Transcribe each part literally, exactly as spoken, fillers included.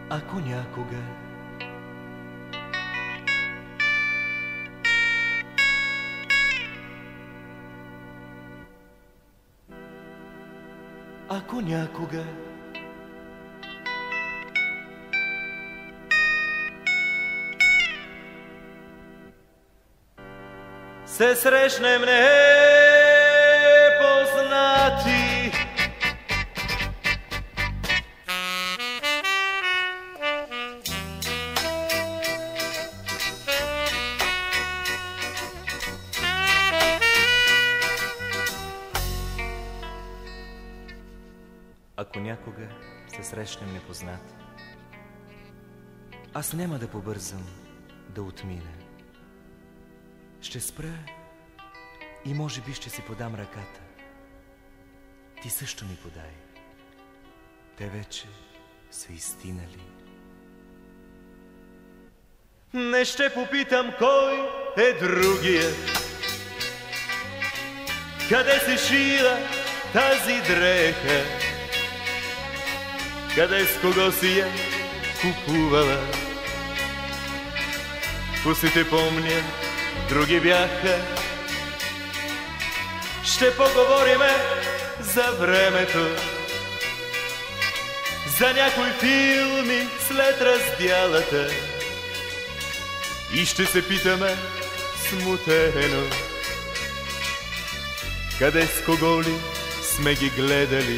ако някога ако някога се срещнем непознати, ако някога се срещнем непознати, аз няма да побързам да отмина. Ще спра и може би ще си подам ръката. Ти също ми подай. Те вече са изстинали. Не ще попитам кой е другия, къде се шила тази дреха, къде с кого си я купувала. Косите помня, други бяха. Ще поговориме за времето, за някои филми след раздялата и ще се питаме смутено, къде с кого ли сме ги гледали.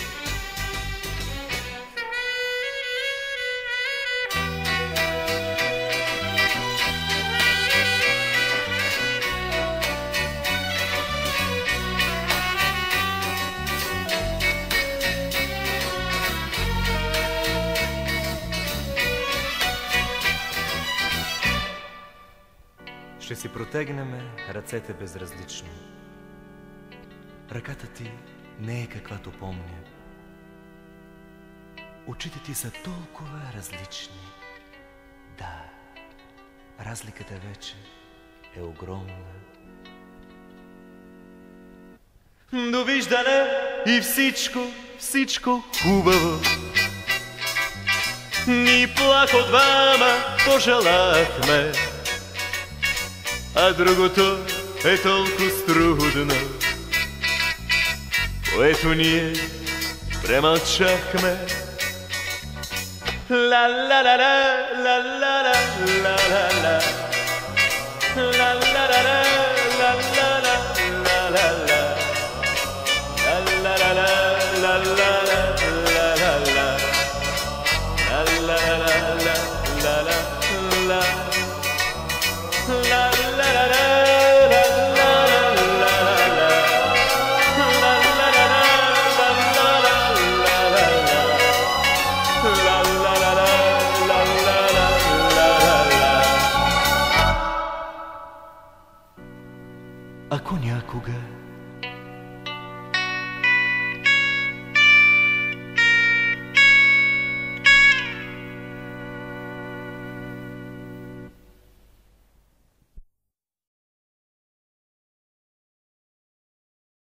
Ще си протегнеме ръцете безразлично. Ръката ти не е каквато помня. Очите ти са толкова различни. Да, разликата вече е огромна. Довиждане и всичко, всичко хубаво. Ни плахо двама пожелахме, а другото е толкова трудно, което ние премълчахме. Ла ла ла ла ла ла ла ла ла ла ла ла ла ако някога